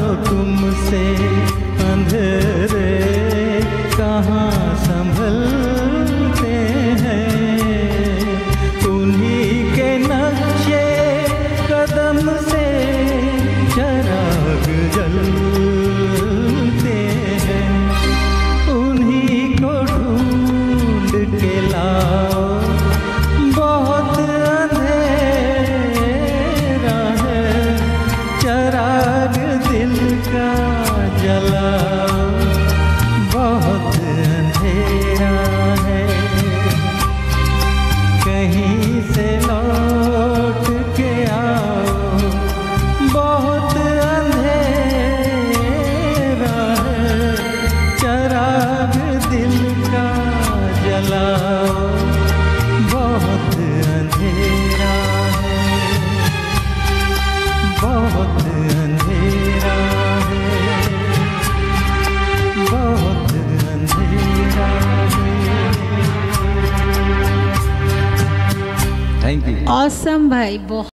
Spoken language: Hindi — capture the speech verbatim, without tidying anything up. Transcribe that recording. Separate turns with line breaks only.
प्यारो तुमसे अंधेरे कहाँ संभलते हैं, उन्हीं के नक्शे कदम से चराग जलते हैं। उन्हीं को ढूंढ के लाओ, बहुत अंधेरा है, चराग दिल का जलाओ, बहुत अंधेरा है। कहीं से लौट के आओ, बहुत अंधेरा है, चराग दिल का जलाओ, बहुत अंधेरा है, बहुत अंधेरा है, बहुत अंधेरा है। Thank you.
ऑसम भाई, बहुत